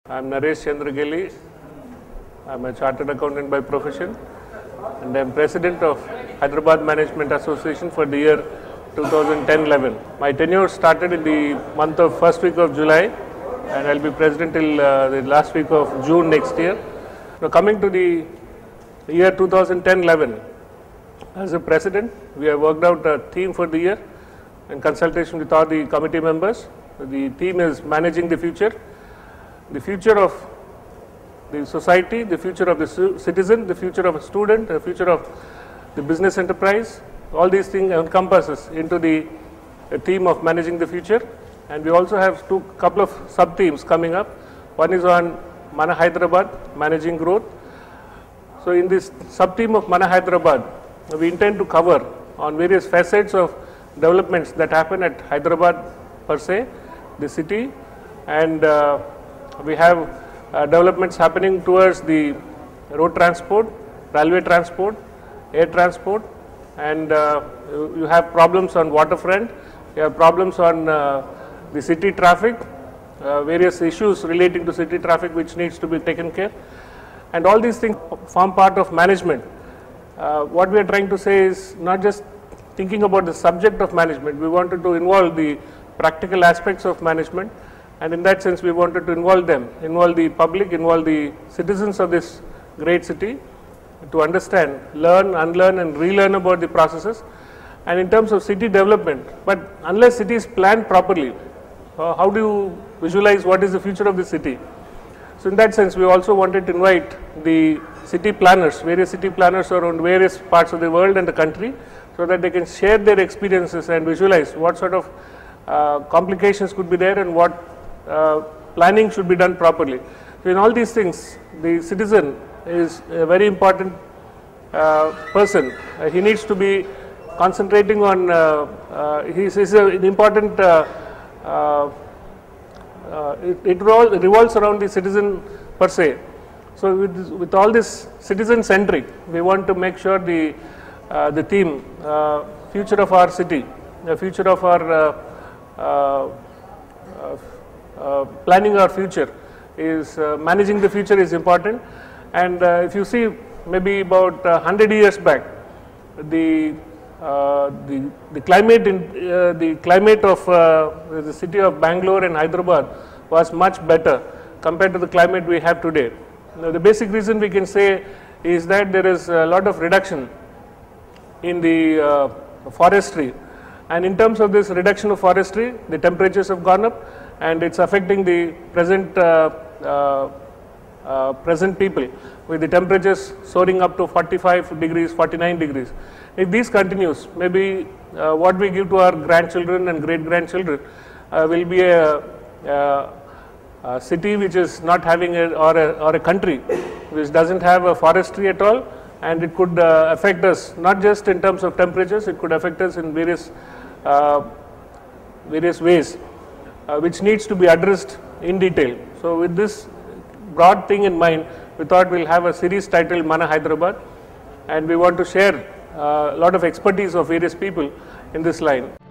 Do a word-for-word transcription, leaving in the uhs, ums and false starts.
I'm Naresh Chandrageli. I'm a chartered accountant by profession and I'm president of Hyderabad Management Association for the year two thousand ten eleven. My tenure started in the month of first week of July and I'll be president till uh, the last week of June next year. Now coming to the year two thousand ten eleven, as a president, we have worked out a theme for the year in consultation with all the committee members. The theme is managing the future. The future of the society, the future of the citizen, the future of a student, the future of the business enterprise, all these things encompasses into the theme of managing the future. And we also have two couple of sub themes coming up. One is on Mana Hyderabad, managing growth. So in this sub theme of Mana Hyderabad, we intend to cover on various facets of developments that happen at Hyderabad per se, the city, and uh, we have uh, developments happening towards the road transport, railway transport, air transport, and uh, you, you have problems on waterfront, you have problems on uh, the city traffic, uh, various issues relating to city traffic which needs to be taken care, and all these things form part of management. Uh, what we are trying to say is not just thinking about the subject of management, we wanted to involve the practical aspects of management. And in that sense, we wanted to involve them, involve the public, involve the citizens of this great city to understand, learn, unlearn and relearn about the processes. And in terms of city development, but unless city is planned properly, uh, how do you visualize what is the future of the city? So in that sense, we also wanted to invite the city planners, various city planners around various parts of the world and the country, so that they can share their experiences and visualize what sort of uh, complications could be there and what Uh, planning should be done properly. So in all these things, the citizen is a very important uh, person. Uh, he needs to be concentrating on, uh, uh, he is an important, uh, uh, uh, it, it revolves around the citizen per se. So with, this, with all this citizen centric, we want to make sure the, uh, the theme, uh, future of our city, the future of our uh, uh, uh, Uh, planning our future is uh, managing the future is important. And uh, if you see maybe about a uh, hundred years back, the uh, the the climate in uh, the climate of uh, the city of Bangalore and Hyderabad was much better compared to the climate we have today. Now, the basic reason we can say is that there is a lot of reduction in the uh, forestry, and in terms of this reduction of forestry, the temperatures have gone up and it's affecting the present uh, uh, uh, present people with the temperatures soaring up to forty-five degrees, forty-nine degrees. If this continues, maybe uh, what we give to our grandchildren and great grandchildren uh, will be a, a, a city which is not having a or, a or a country which doesn't have a forestry at all, and it could uh, affect us not just in terms of temperatures, it could affect us in various uh, various ways. Uh, which needs to be addressed in detail. So with this broad thing in mind, we thought we'll have a series titled Mana Hyderabad, and we want to share uh, a lot of expertise of various people in this line.